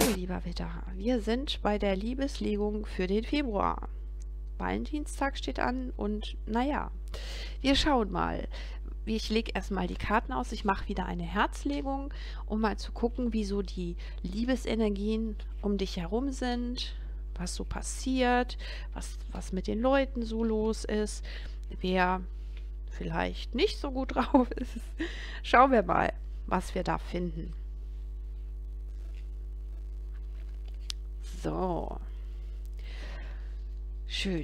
lieber Widder, wir sind bei der Liebeslegung für den Februar. Valentinstag steht an und naja, wir schauen mal. Ich lege erstmal die Karten aus. Ich mache wieder eine Herzlegung, um mal zu gucken, wie so die Liebesenergien um dich herum sind, was so passiert, was mit den Leuten so los ist, wer vielleicht nicht so gut drauf ist. Schauen wir mal, was wir da finden. So, schön.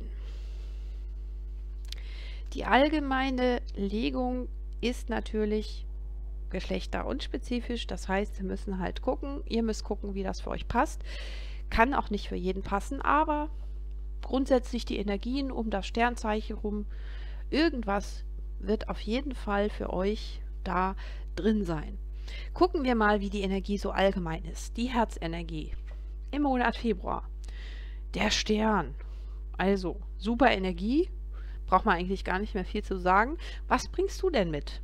Die allgemeine Legung ist natürlich geschlechterunspezifisch. Das heißt, wir müssen halt gucken, ihr müsst gucken, wie das für euch passt. Kann auch nicht für jeden passen, aber grundsätzlich die Energien um das Sternzeichen rum, irgendwas wird auf jeden Fall für euch da drin sein. Gucken wir mal, wie die Energie so allgemein ist. Die Herzenergie im Monat Februar. Der Stern. Also, super Energie. Braucht man eigentlich gar nicht mehr viel zu sagen. Was bringst du denn mit?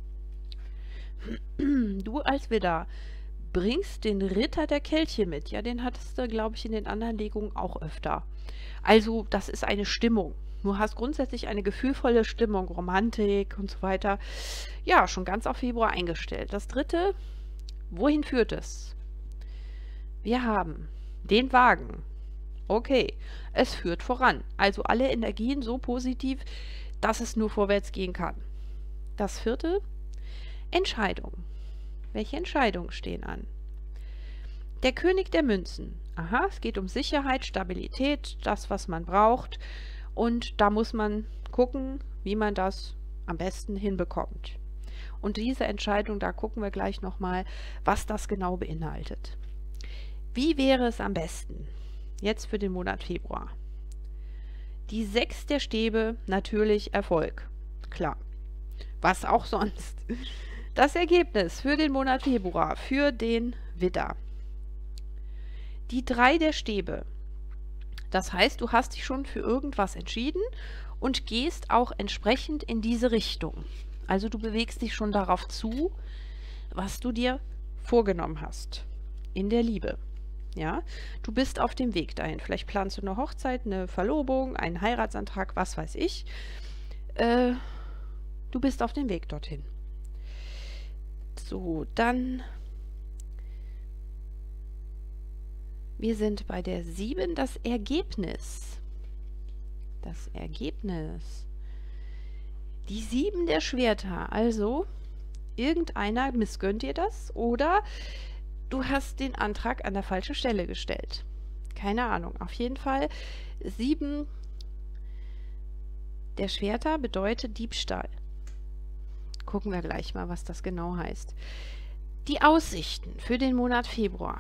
Du als Widder bringst den Ritter der Kelche mit. Ja, den hattest du, glaube ich, in den anderen Legungen auch öfter. Also, das ist eine Stimmung. Du hast grundsätzlich eine gefühlvolle Stimmung, Romantik und so weiter. Ja, schon ganz auf Februar eingestellt. Das dritte, wohin führt es? Wir haben den Wagen. Okay, es führt voran. Also alle Energien so positiv, dass es nur vorwärts gehen kann. Das vierte, Entscheidung. Welche Entscheidungen stehen an? Der König der Münzen. Aha, es geht um Sicherheit, Stabilität, das, was man braucht. Und da muss man gucken, wie man das am besten hinbekommt. Und diese Entscheidung, da gucken wir gleich nochmal, was das genau beinhaltet. Wie wäre es am besten? Jetzt für den Monat Februar. Die 6 der Stäbe, natürlich Erfolg. Klar. Was auch sonst. Das Ergebnis für den Monat Februar, für den Widder. Die 3 der Stäbe. Das heißt, du hast dich schon für irgendwas entschieden und gehst auch entsprechend in diese Richtung. Also du bewegst dich schon darauf zu, was du dir vorgenommen hast. In der Liebe. Ja, du bist auf dem Weg dahin. Vielleicht planst du eine Hochzeit, eine Verlobung, einen Heiratsantrag, was weiß ich. Du bist auf dem Weg dorthin. So, dann... Wir sind bei der 7, das Ergebnis. Das Ergebnis. Die 7 der Schwerter. Also, irgendeiner missgönnt dir das oder... Du hast den Antrag an der falschen Stelle gestellt. Keine Ahnung. Auf jeden Fall 7 der Schwerter bedeutet Diebstahl. Gucken wir gleich mal, was das genau heißt. Die Aussichten für den Monat Februar.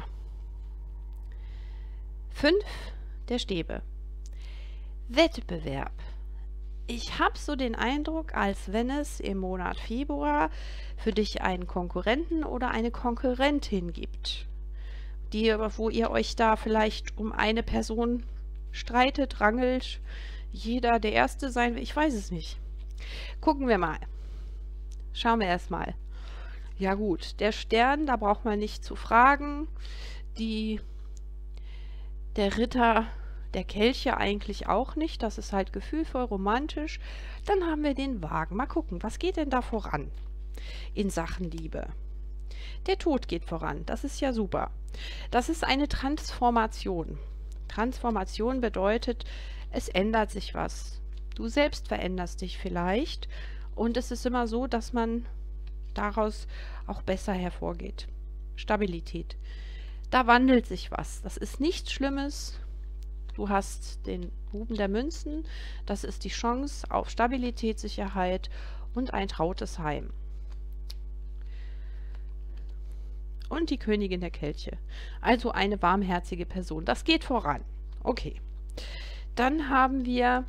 5 der Stäbe. Wettbewerb. Ich habe so den Eindruck, als wenn es im Monat Februar für dich einen Konkurrenten oder eine Konkurrentin gibt, wo ihr euch da vielleicht um eine Person streitet, rangelt, jeder der Erste sein will, ich weiß es nicht. Gucken wir mal. Schauen wir erstmal. Ja gut, der Stern, da braucht man nicht zu fragen. Der Ritter der Kelche eigentlich auch nicht. Das ist halt gefühlvoll, romantisch. Dann haben wir den Wagen. Mal gucken, was geht denn da voran in Sachen Liebe? Der Tod geht voran. Das ist ja super. Das ist eine Transformation. Transformation bedeutet, es ändert sich was. Du selbst veränderst dich vielleicht. Und es ist immer so, dass man daraus auch besser hervorgeht. Stabilität. Da wandelt sich was. Das ist nichts Schlimmes. Du hast den Buben der Münzen, das ist die Chance auf Stabilität, Sicherheit und ein trautes Heim. Und die Königin der Kelche, also eine warmherzige Person. Das geht voran. Okay. Dann haben wir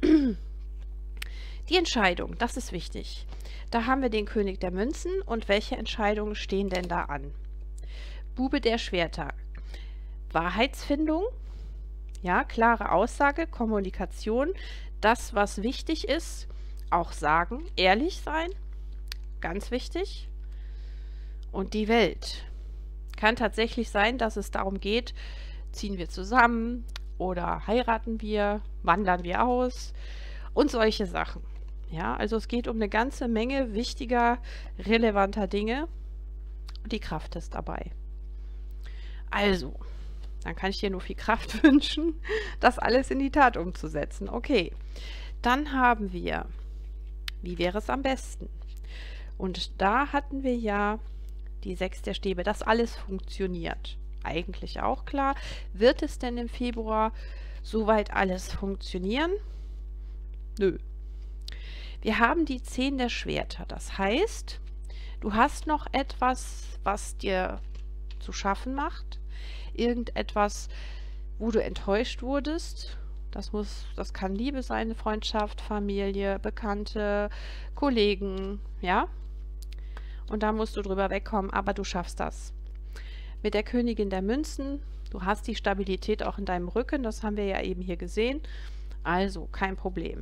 die Entscheidung, das ist wichtig. Da haben wir den König der Münzen und welche Entscheidungen stehen denn da an? Bube der Schwerter. Wahrheitsfindung. Ja, klare Aussage, Kommunikation, das, was wichtig ist, auch sagen, ehrlich sein, ganz wichtig. Und die Welt. Kann tatsächlich sein, dass es darum geht, ziehen wir zusammen oder heiraten wir, wandern wir aus und solche Sachen. Ja, also es geht um eine ganze Menge wichtiger, relevanter Dinge und die Kraft ist dabei. Also, dann kann ich dir nur viel Kraft wünschen, das alles in die Tat umzusetzen. Okay, dann haben wir, wie wäre es am besten? Und da hatten wir ja die 6 der Stäbe, dass alles funktioniert. Eigentlich auch klar. Wird es denn im Februar soweit alles funktionieren? Nö. Wir haben die 10 der Schwerter. Das heißt, du hast noch etwas, was dir zu schaffen macht. Irgendetwas, wo du enttäuscht wurdest. Das kann Liebe sein, Freundschaft, Familie, Bekannte, Kollegen, ja? Und da musst du drüber wegkommen, aber du schaffst das. Mit der Königin der Münzen, du hast die Stabilität auch in deinem Rücken, das haben wir ja eben hier gesehen. Also, kein Problem.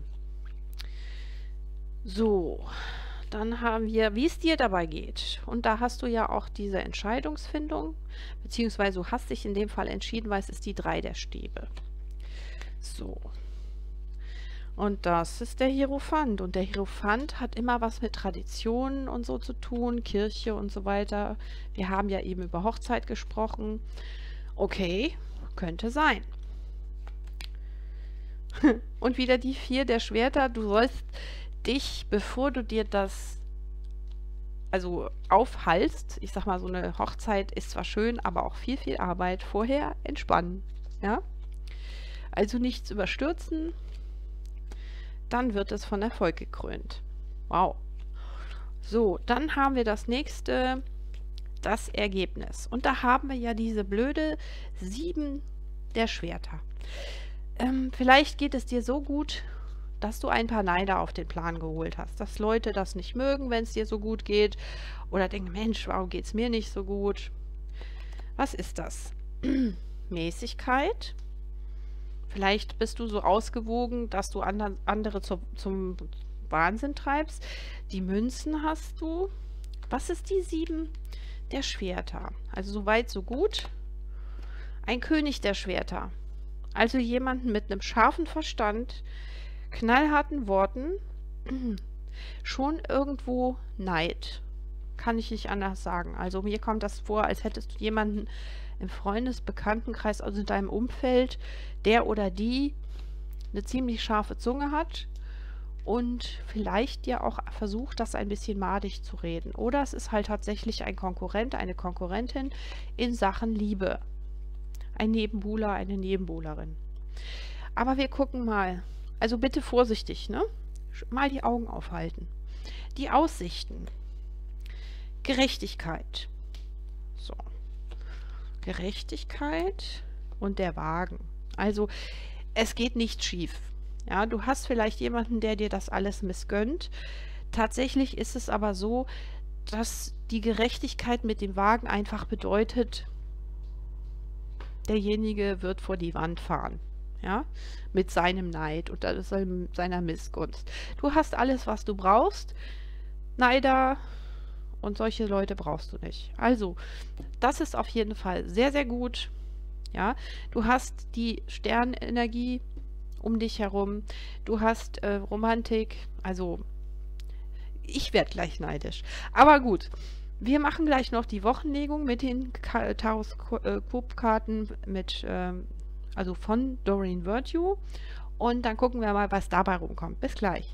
So, dann haben wir, wie es dir dabei geht. Und da hast du ja auch diese Entscheidungsfindung, beziehungsweise du hast dich in dem Fall entschieden, weil es ist die 3 der Stäbe. So. Und das ist der Hierophant. Und der Hierophant hat immer was mit Traditionen und so zu tun, Kirche und so weiter. Wir haben ja eben über Hochzeit gesprochen. Okay, könnte sein. Und wieder die 4 der Schwerter. Du sollst dich, bevor du dir das also aufhalst, ich sag mal, so eine Hochzeit ist zwar schön, aber auch viel, viel Arbeit, vorher entspannen. Ja? Also nichts überstürzen, dann wird es von Erfolg gekrönt. Wow. So, dann haben wir das nächste, das Ergebnis. Und da haben wir ja diese blöde 7 der Schwerter. Vielleicht geht es dir so gut, dass du ein paar Neider auf den Plan geholt hast. Dass Leute das nicht mögen, wenn es dir so gut geht. Oder denken, Mensch, warum geht es mir nicht so gut? Was ist das? Mäßigkeit. Vielleicht bist du so ausgewogen, dass du andere zum Wahnsinn treibst. Die Münzen hast du. Was ist die 7 der Schwerter? Also so weit, so gut. Ein König der Schwerter. Also jemanden mit einem scharfen Verstand, knallharten Worten, schon irgendwo Neid. Kann ich nicht anders sagen. Also mir kommt das vor, als hättest du jemanden im Freundesbekanntenkreis, also in deinem Umfeld, der oder die eine ziemlich scharfe Zunge hat und vielleicht dir auch versucht, das ein bisschen madig zu reden. Oder es ist halt tatsächlich ein Konkurrent, eine Konkurrentin in Sachen Liebe. Ein Nebenbuhler, eine Nebenbuhlerin. Aber wir gucken mal. Also bitte vorsichtig, ne? Mal die Augen aufhalten. Die Aussichten. Gerechtigkeit. So. Gerechtigkeit und der Wagen. Also es geht nicht schief. Ja, du hast vielleicht jemanden, der dir das alles missgönnt. Tatsächlich ist es aber so, dass die Gerechtigkeit mit dem Wagen einfach bedeutet, derjenige wird vor die Wand fahren. Ja, mit seinem Neid und seiner Missgunst. Du hast alles, was du brauchst. Neider und solche Leute brauchst du nicht. Also, das ist auf jeden Fall sehr, sehr gut. Ja, du hast die Sternenergie um dich herum. Du hast Romantik. Also, ich werde gleich neidisch. Aber gut, wir machen gleich noch die Wochenlegung mit den Taroskopkarten also von Doreen Virtue. Und dann gucken wir mal, was dabei rumkommt. Bis gleich.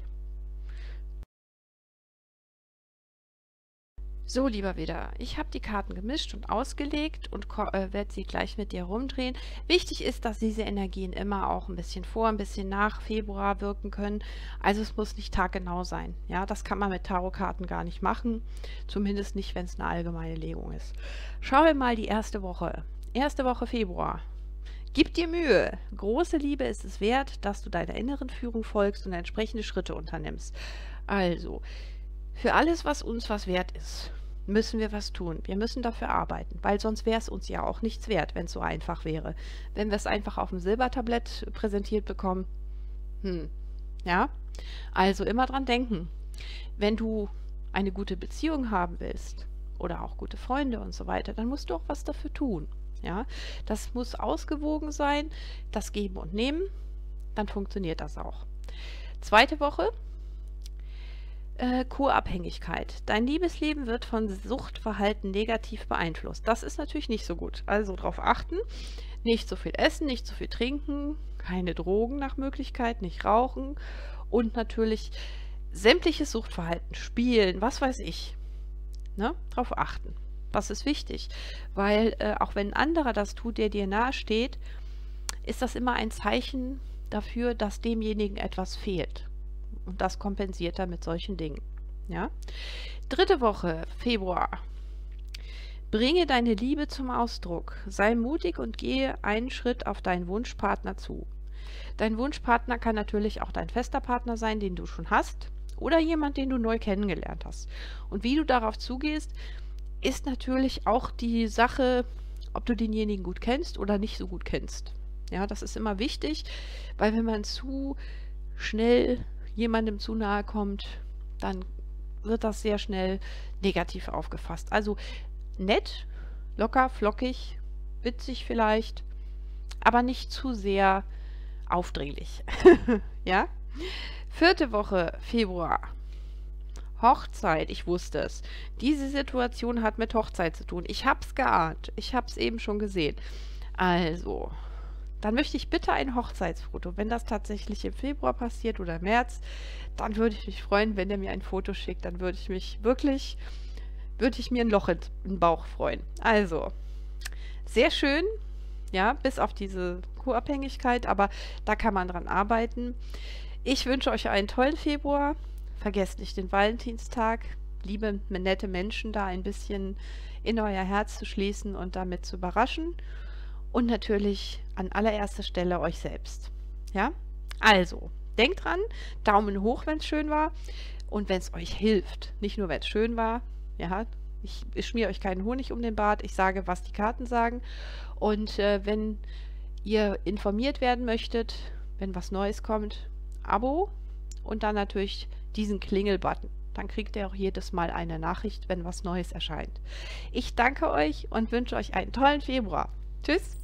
So, lieber Widder, ich habe die Karten gemischt und ausgelegt und werde sie gleich mit dir rumdrehen. Wichtig ist, dass diese Energien immer auch ein bisschen vor, ein bisschen nach Februar wirken können. Also es muss nicht taggenau sein. Ja, das kann man mit Tarotkarten gar nicht machen. Zumindest nicht, wenn es eine allgemeine Legung ist. Schauen wir mal die erste Woche. Erste Woche Februar. Gib dir Mühe. Große Liebe ist es wert, dass du deiner inneren Führung folgst und entsprechende Schritte unternimmst. Also, für alles, was uns was wert ist, müssen wir was tun. Wir müssen dafür arbeiten, weil sonst wäre es uns ja auch nichts wert, wenn es so einfach wäre. Wenn wir es einfach auf dem Silbertablett präsentiert bekommen, ja, also immer dran denken. Wenn du eine gute Beziehung haben willst, oder auch gute Freunde und so weiter, dann musst du auch was dafür tun. Ja, das muss ausgewogen sein, das Geben und Nehmen, dann funktioniert das auch. Zweite Woche, Co-Abhängigkeit. Dein Liebesleben wird von Suchtverhalten negativ beeinflusst. Das ist natürlich nicht so gut. Also darauf achten, nicht so viel essen, nicht so viel trinken, keine Drogen nach Möglichkeit, nicht rauchen und natürlich sämtliches Suchtverhalten, Spielen, was weiß ich. Ne? Darauf achten. Das ist wichtig, weil auch wenn ein anderer das tut, der dir nahe steht, ist das immer ein Zeichen dafür, dass demjenigen etwas fehlt. Und das kompensiert er mit solchen Dingen. Ja? Dritte Woche, Februar. Bringe deine Liebe zum Ausdruck. Sei mutig und gehe einen Schritt auf deinen Wunschpartner zu. Dein Wunschpartner kann natürlich auch dein fester Partner sein, den du schon hast, oder jemand, den du neu kennengelernt hast. Und wie du darauf zugehst, ist natürlich auch die Sache, ob du denjenigen gut kennst oder nicht so gut kennst. Ja, das ist immer wichtig, weil wenn man zu schnell jemandem zu nahe kommt, dann wird das sehr schnell negativ aufgefasst. Also nett, locker, flockig, witzig vielleicht, aber nicht zu sehr aufdringlich. Ja? Vierte Woche, Februar. Hochzeit, ich wusste es. Diese Situation hat mit Hochzeit zu tun. Ich habe es geahnt. Ich habe es eben schon gesehen. Also, dann möchte ich bitte ein Hochzeitsfoto. Wenn das tatsächlich im Februar passiert oder im März, dann würde ich mich freuen, wenn der mir ein Foto schickt. Dann würde ich mich wirklich, würde ich mir ein Loch in den Bauch freuen. Also, sehr schön. Ja, bis auf diese Co-Abhängigkeit, aber da kann man dran arbeiten. Ich wünsche euch einen tollen Februar. Vergesst nicht den Valentinstag. Liebe nette Menschen da ein bisschen in euer Herz zu schließen und damit zu überraschen. Und natürlich an allererster Stelle euch selbst. Ja? Also, denkt dran, Daumen hoch, wenn es schön war. Und wenn es euch hilft, nicht nur wenn es schön war. Ja, ich schmiere euch keinen Honig um den Bart. Ich sage, was die Karten sagen. Und wenn ihr informiert werden möchtet, wenn was Neues kommt, Abo und dann natürlich diesen Klingelbutton. Dann kriegt ihr auch jedes Mal eine Nachricht, wenn was Neues erscheint. Ich danke euch und wünsche euch einen tollen Februar. Tschüss!